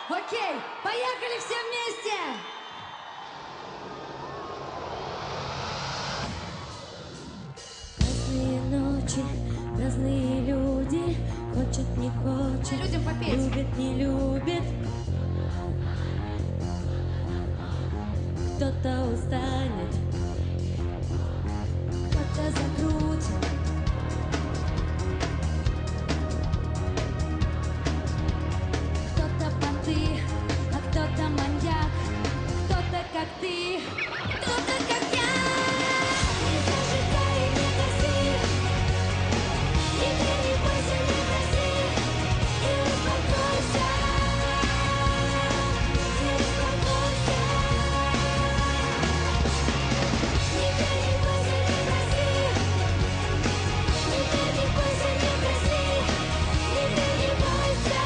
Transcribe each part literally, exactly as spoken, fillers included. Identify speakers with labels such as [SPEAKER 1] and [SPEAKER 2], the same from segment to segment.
[SPEAKER 1] Окей, поехали все вместе!
[SPEAKER 2] Разные ночи, разные люди, хочет, не хочет,
[SPEAKER 1] людям попеть.
[SPEAKER 2] Любит, не любит. Кто-то устанет, кто-то закрутит,
[SPEAKER 1] Кто-то понты, а кто-то маньяк, кто-то как ты, кто-то как я.
[SPEAKER 2] не зажигай, не гаси, не бери, бойся, не проси, и успокойся, и успокойся. Не бери, бойся, не проси, не бери, бойся, не проси, не бери, бойся,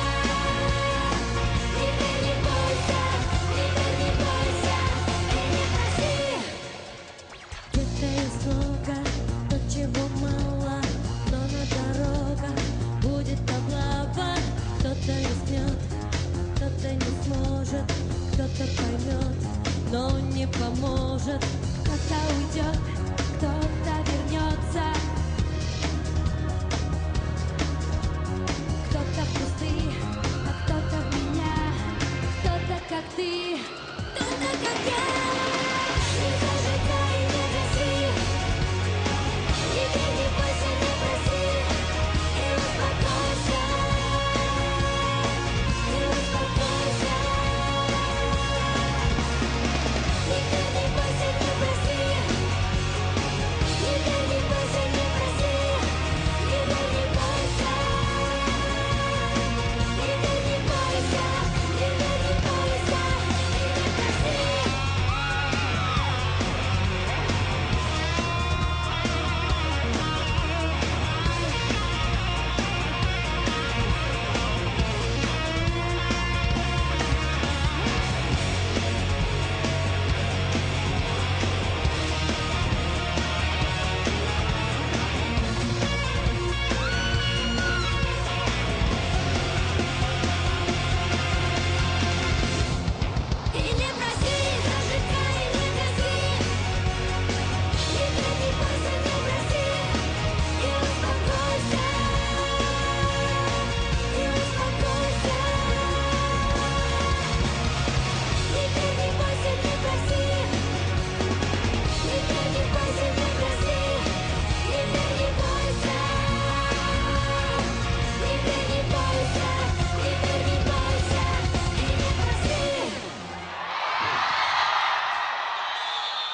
[SPEAKER 2] не бери, бойся, не бери, бойся, и не проси. Где-то есть много, то, чего мало, но на дорогах будет облава. Кто-то рискнет, кто-то не сможет, кто-то поймет, но не поможет. Кто-то уйдет, кто-то вернется.